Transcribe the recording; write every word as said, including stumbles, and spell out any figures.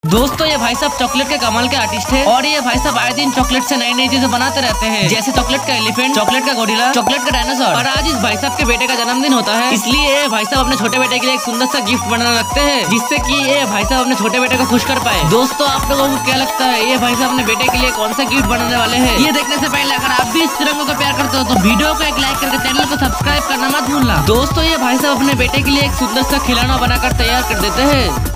दोस्तों ये भाई साहब चॉकलेट के कमाल के आर्टिस्ट है और ये भाई साहब आए दिन चॉकलेट से नई नई चीजें बनाते रहते हैं, जैसे चॉकलेट का एलिफेंट, चॉकलेट का गोरिल्ला, चॉकलेट का डायनासोर। और आज इस भाई साहब के बेटे का जन्मदिन होता है, इसलिए ये भाई साहब अपने छोटे बेटे के लिए एक सुंदर सा गिफ्ट बना रखते हैं, जिससे कि ये भाई साहब अपने छोटे बेटे को खुश कर पाए। दोस्तों आप लोगों को क्या लगता है ये भाई साहब अपने बेटे के लिए कौन सा गिफ्ट बनाने वाले हैं? ये देखने से पहले अगर आप भी इस तिरंगे को प्यार करते हो तो वीडियो को एक लाइक करके चैनल को सब्सक्राइब करना मत भूलना। दोस्तों ये भाई साहब अपने बेटे के लिए एक सुंदर सा खिलौना बनाकर तैयार कर देते हैं।